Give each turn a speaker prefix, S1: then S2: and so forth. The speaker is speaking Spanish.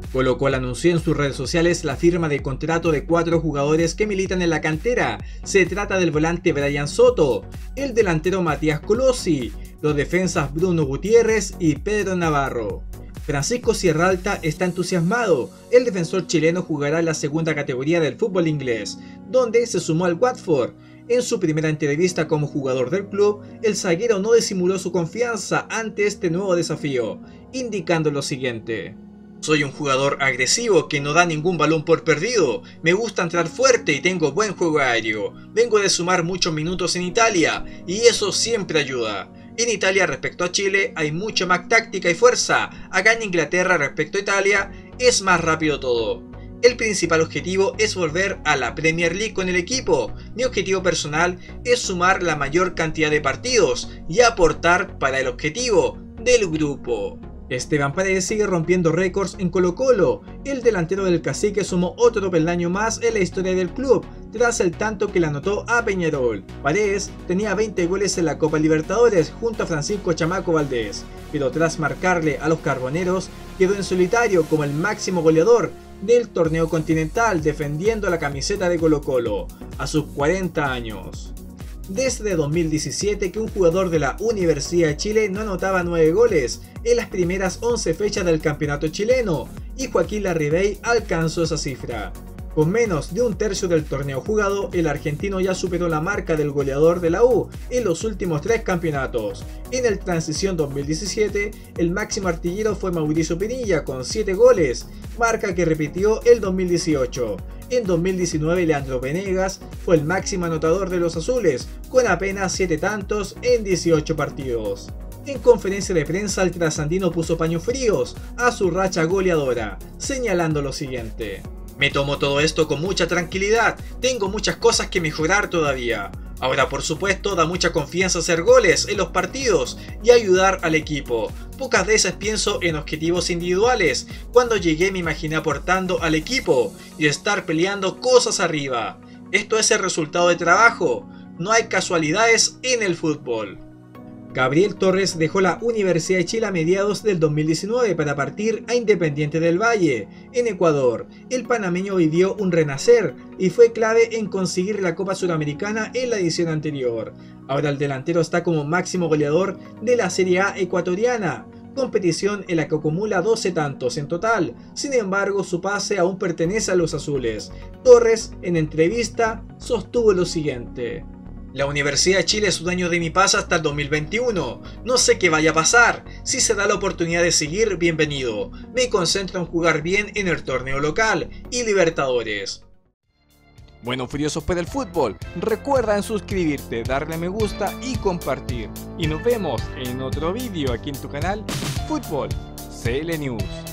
S1: Colo-Colo anunció en sus redes sociales la firma de contrato de 4 jugadores que militan en la cantera. Se trata del volante Brian Soto, el delantero Matías Colosi, los defensas Bruno Gutiérrez y Pedro Navarro. Francisco Sierralta está entusiasmado. El defensor chileno jugará en la segunda categoría del fútbol inglés, donde se sumó al Watford. En su primera entrevista como jugador del club, el zaguero no disimuló su confianza ante este nuevo desafío, indicando lo siguiente: "Soy un jugador agresivo que no da ningún balón por perdido, me gusta entrar fuerte y tengo buen juego aéreo, vengo de sumar muchos minutos en Italia y eso siempre ayuda. En Italia respecto a Chile hay mucha más táctica y fuerza, acá en Inglaterra respecto a Italia es más rápido todo. El principal objetivo es volver a la Premier League con el equipo. Mi objetivo personal es sumar la mayor cantidad de partidos y aportar para el objetivo del grupo". Esteban Paredes sigue rompiendo récords en Colo-Colo. El delantero del Cacique sumó otro peldaño más en la historia del club, tras el tanto que le anotó a Peñarol. Paredes tenía 20 goles en la Copa Libertadores junto a Francisco Chamaco Valdés, pero tras marcarle a los carboneros, quedó en solitario como el máximo goleador del torneo continental, defendiendo la camiseta de Colo-Colo a sus 40 años. Desde 2017 que un jugador de la Universidad de Chile no anotaba 9 goles en las primeras 11 fechas del campeonato chileno, y Joaquín Larribey alcanzó esa cifra. Con menos de un tercio del torneo jugado, el argentino ya superó la marca del goleador de la U en los últimos 3 campeonatos. En el Transición 2017, el máximo artillero fue Mauricio Pinilla con 7 goles, marca que repitió el 2018. En 2019, Leandro Venegas fue el máximo anotador de los azules, con apenas 7 tantos en 18 partidos. En conferencia de prensa, el trasandino puso paños fríos a su racha goleadora, señalando lo siguiente: "Me tomo todo esto con mucha tranquilidad, tengo muchas cosas que mejorar todavía. Ahora, por supuesto, da mucha confianza hacer goles en los partidos y ayudar al equipo. Pocas veces pienso en objetivos individuales. Cuando llegué me imaginé aportando al equipo y estar peleando cosas arriba. Esto es el resultado de trabajo. No hay casualidades en el fútbol". Gabriel Torres dejó la Universidad de Chile a mediados del 2019 para partir a Independiente del Valle, en Ecuador. El panameño vivió un renacer y fue clave en conseguir la Copa Sudamericana en la edición anterior. Ahora el delantero está como máximo goleador de la Serie A ecuatoriana, competición en la que acumula 12 tantos en total. Sin embargo, su pase aún pertenece a los azules. Torres, en entrevista, sostuvo lo siguiente: "La Universidad de Chile es dueño de mi pase hasta el 2021. No sé qué vaya a pasar. Si se da la oportunidad de seguir, bienvenido. Me concentro en jugar bien en el torneo local y Libertadores". Bueno, furiosos del fútbol, recuerda en suscribirte, darle me gusta y compartir. Y nos vemos en otro vídeo aquí en tu canal Fútbol CL News.